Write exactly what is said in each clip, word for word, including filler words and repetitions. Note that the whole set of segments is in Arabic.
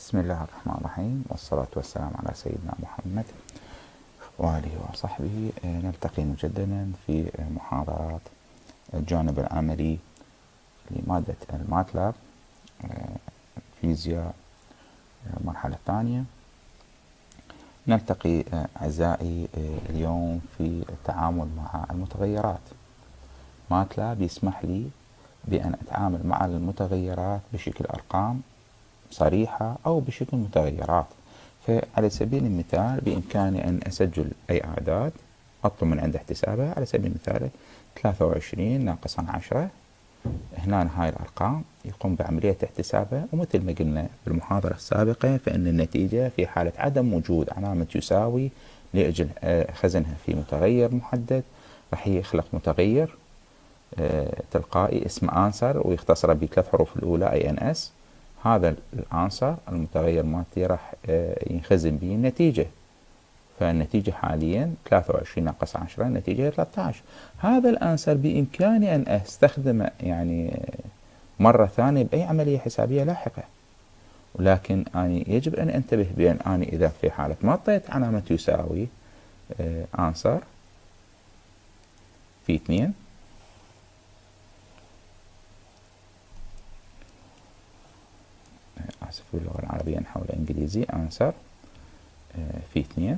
بسم الله الرحمن الرحيم، والصلاة والسلام على سيدنا محمد وآله وصحبه. نلتقي مجددا في محاضرات الجانب العملي لمادة الماتلاب فيزياء المرحلة الثانية. نلتقي أعزائي اليوم في التعامل مع المتغيرات. ماتلاب يسمح لي بأن أتعامل مع المتغيرات بشكل أرقام صريحة أو بشكل متغيرات. فعلى سبيل المثال بإمكاني أن أسجل أي أعداد أطلب من عنده احتسابها. على سبيل المثال ثلاثة وعشرين ناقصا عشرة، هنا هاي الأرقام يقوم بعملية احتسابها، ومثل ما قلنا بالمحاضرة السابقة فإن النتيجة في حالة عدم وجود علامة يساوي لأجل خزنها في متغير محدد راح يخلق متغير تلقائي اسمه answer ويختصر بثلاث حروف الأولى اي ان اس. هذا الانسر المتغير مالتي راح ينخزن به النتيجة، فالنتيجة حاليا ثلاثة وعشرين ناقص عشرة النتيجة ثلاثة عشر. هذا الانسر بإمكاني أن أستخدمه يعني مرة ثانية بأي عملية حسابية لاحقة، ولكن أنا يجب أن أنتبه بأن أنا إذا في حالة ما أعطيت علامة يساوي انسر في اثنين آسف باللغة العربية نحول إنجليزي أنسر في اثنين،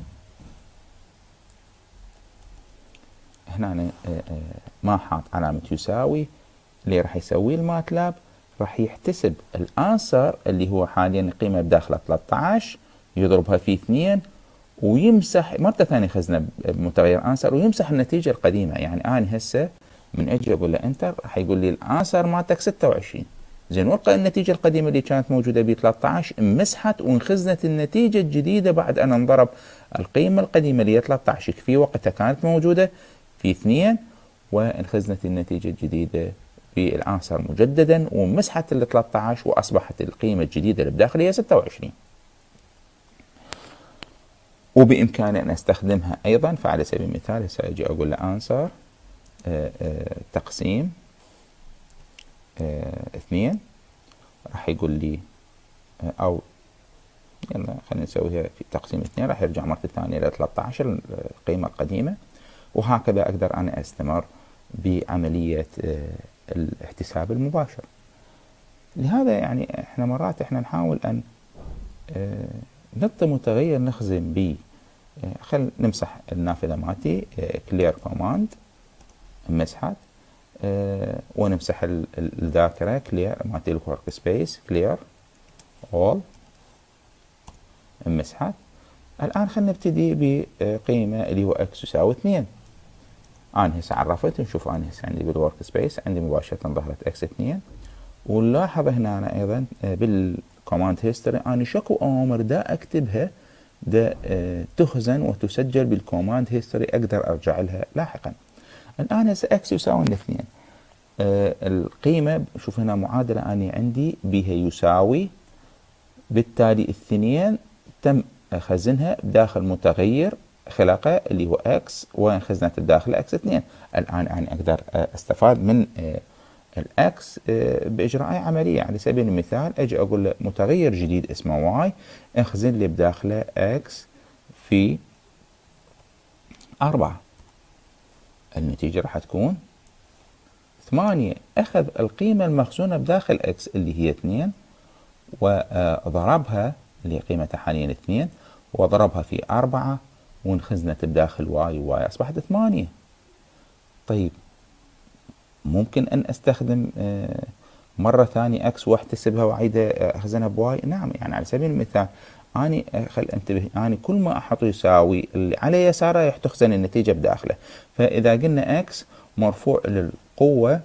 هنا ما حاط علامة يساوي. اللي راح يسويه الماتلاب راح يحتسب الأنسر اللي هو حاليا قيمة بداخله ثلاثة عشر، يضربها في اثنين ويمسح مرة ثانية خزنة بمتغير أنسر ويمسح النتيجة القديمة. يعني أنا هسه من أجي أقول له انتر راح يقول لي الأنسر مالتك ستة وعشرين، زين وفق النتيجة القديمة اللي كانت موجودة ب ثلاثة عشر مسحت وانخزنت النتيجة الجديدة بعد أن انضرب القيمة القديمة اللي هي ثلاثة عشر في وقتها كانت موجودة في اثنين، وانخزنت النتيجة الجديدة في العنصر مجددا ومسحت ال ثلاثة عشر وأصبحت القيمة الجديدة اللي بداخل هي ستة وعشرين. وبإمكاني أن أستخدمها أيضا. فعلى سبيل المثال سأجي أقول له أنسر تقسيم اه اثنين، راح يقول لي او يلا خلينا نسويها في تقسيم اثنين، راح يرجع مرة ثانية إلى ثلاثة عشر القيمة القديمة، وهكذا أقدر أنا أستمر بعملية اه الاحتساب المباشر. لهذا يعني احنا مرات احنا نحاول أن اه نعطي متغير نخزن به. اه خل نمسح النافذة مالتي clear command مسحت، أه ونمسح الذاكرة كلير مالتي الورك سبيس كلير اول مسحت. الآن خلينا نبتدي بقيمة اللي هو اكس يساوي اثنين. أنا هسه عرفت نشوف أنا هسه عندي بالورك سبيس عندي مباشرة ظهرت اكس اثنين، ونلاحظ هنا أنا أيضا بالكوماند هيستوري أنا شكو أوامر دا أكتبها دا أه تخزن وتسجل بالكوماند هيستوري أقدر أرجع لها لاحقا. الآن هسه اكس يساوي اثنين، آه القيمة شوف هنا معادلة أنا عندي بها يساوي، بالتالي الاثنين تم خزنها بداخل متغير خلقه اللي هو اكس وانخزنت بداخل اكس اثنين. الآن أنا أقدر أستفاد من آه الاكس آه بإجراء أي عملية. على سبيل المثال أجي أقول له متغير جديد اسمه واي انخزن لي بداخله اكس في أربعة، النتيجة راح تكون ثمانية. أخذ القيمة المخزونة بداخل إكس اللي هي اثنين وضربها اللي هي قيمتها حاليا اثنين وضربها في أربعة وانخزنت بداخل واي، واي أصبحت ثمانية. طيب ممكن أن أستخدم مرة ثانية إكس واحتسبها وأعيدها أخزنها بواي؟ نعم. يعني على سبيل المثال أنا خل انتبه أنا كل ما أحط يساوي اللي على يساره راح تخزن النتيجة بداخله. فإذا قلنا إكس مرفوع للقوة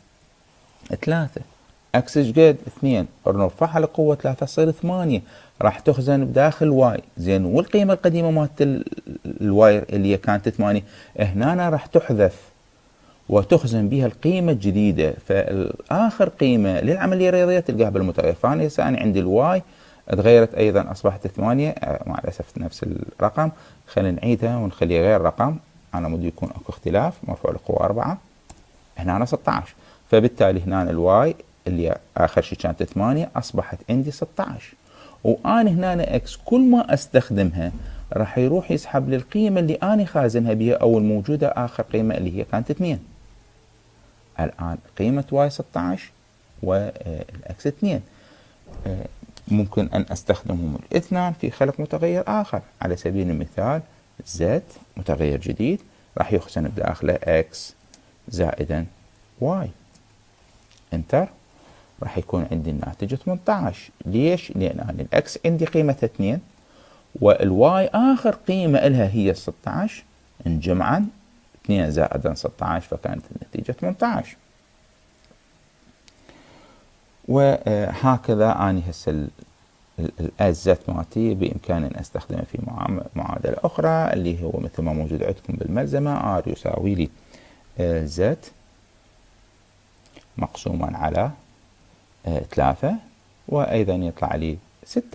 ثلاثة، إكس قد اثنين نرفعها للقوة ثلاثة تصير ثمانية، راح تخزن بداخل واي. زين والقيمة القديمة مالت الواي اللي هي كانت ثمانية هنا راح تحذف وتخزن بها القيمة الجديدة. فالآخر قيمة للعملية الرياضية تلقاها بالمتغير. فأنا هسه أنا عندي الواي تغيرت أيضا أصبحت ثمانية، مع الأسف نفس الرقم. خلينا نعيدها ونخليها غير رقم، أنا مودي يكون أكو اختلاف. مرفوع للقوة أربعة هنا أنا ستة عشر، فبالتالي هنا الواي اللي آخر شيء كانت ثمانية أصبحت عندي ستة عشر. وأنا هنا إكس كل ما أستخدمها راح يروح يسحب لي القيمة اللي أنا خازنها بها أو الموجودة آخر قيمة اللي هي كانت اثنين. الآن قيمة واي ستة عشر والإكس اثنين، ممكن أن أستخدمهم الاثنان في خلق متغير آخر. على سبيل المثال زد متغير جديد راح يخزن بداخله إكس زائدا واي، انتر، راح يكون عندي الناتج ثمانية عشر. ليش؟ لأن أنا الإكس عندي قيمتها اثنين والواي آخر قيمة لها هي ستة عشر، انجمعا اثنين زائدا ستة عشر فكانت النتيجة ثمانية عشر. وهكذا أنا هسه الأزت مالتي بإمكاني أن أستخدمه في معادلة أخرى اللي هو مثل ما موجود عندكم بالملزمة، R يساوي لي زد مقسوما على ثلاثة وأيضا يطلع لي ستة.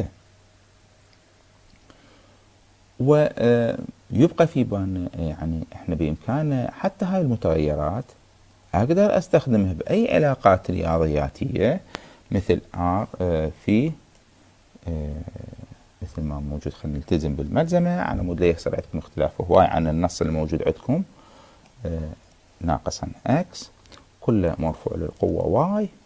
ويبقى في بالنا يعني احنا بإمكاننا حتى هاي المتغيرات أقدر أستخدمها بأي علاقات رياضياتية مثل R في مثل ما موجود. خلينا نلتزم بالملزمة على مود لا يحصل عندكم اختلاف هواي عن النص الموجود عندكم. ناقصا X كله مرفوع للقوة Y.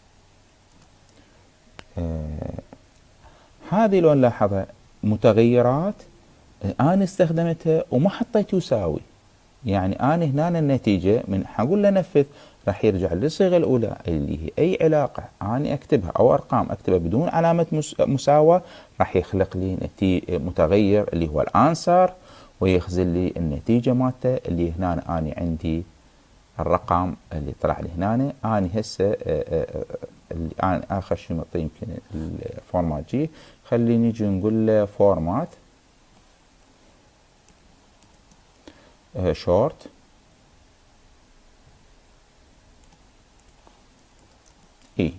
هذه لو نلاحظها متغيرات أنا استخدمتها وما حطيت يساوي، يعني أنا هنا النتيجة من حقول له نفذ راح يرجع للصيغة الأولى اللي هي أي علاقة أنا أكتبها أو أرقام أكتبها بدون علامة مساواة راح يخلق لي متغير اللي هو الأنسر ويخزن لي النتيجة مالته اللي هنا أنا عندي الرقم اللي طلع لي هنا. أنا هسه اللي أنا آخر شيء معطي يمكن الفورمات جي، خليني نيجي نقول له فورمات شورت اي،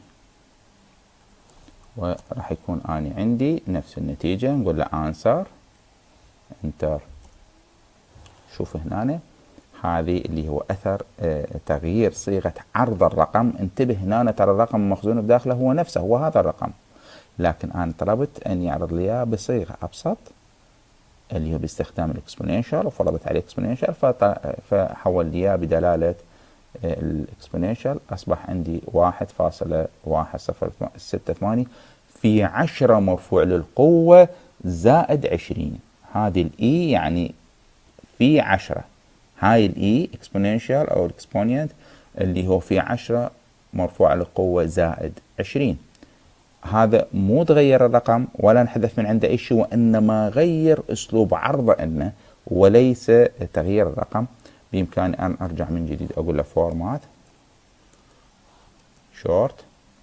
وراح يكون اني عندي نفس النتيجة. نقول له انسر انتر. شوف هنا هذه اللي هو اثر اه تغيير صيغة عرض الرقم. انتبه هنا ترى الرقم المخزون بداخله هو نفسه هو هذا الرقم، لكن انا طلبت ان يعرض لي اياه بصيغة ابسط اللي هو باستخدام الاكسبوننشال، وفرضت عليه اكسبوننشال فحول لي اياه بدلالة الاكسبوننشال. اصبح عندي واحد فاصلة واحد صفر ستة ثمانية في عشرة مرفوع للقوة زائد عشرين. هذه الاي يعني في عشرة، هاي الاي اكسبوننشال او الاكسبوننت اللي هو في عشرة مرفوع للقوة زائد عشرين. هذا مو تغير الرقم ولا انحذف من عنده اي شيء، وانما غير اسلوب عرضه انه وليس تغيير الرقم. بامكاني ان ارجع من جديد اقول له فورمات شورت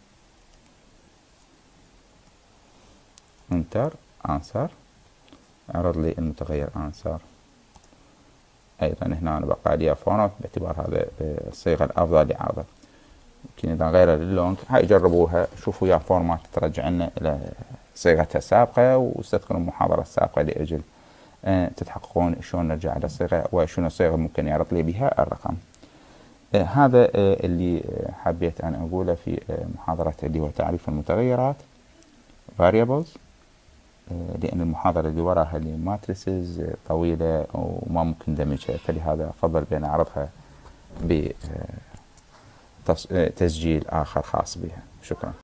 انتر انسر، عرض لي المتغير انسر. ايضا هنا انا بقى لي فورمات باعتبار هذا الصيغه الافضل لعرضه. يمكن اذا غير اللون هاي جربوها شوفوا يا فورمات ترجع لنا الى صيغتها السابقه، واستذكروا المحاضره السابقه لاجل أه تتحققون شلون نرجع على الصيغه وشنو الصيغه ممكن يعرض لي بها الرقم. أه هذا أه اللي حبيت ان اقوله في أه محاضره اللي هو تعريف المتغيرات variables، أه لان المحاضره اللي وراها اللي ماتريسز طويله وما ممكن دمجها، فلهذا افضل بان اعرضها ب تسجيل آخر خاص بها. شكرا.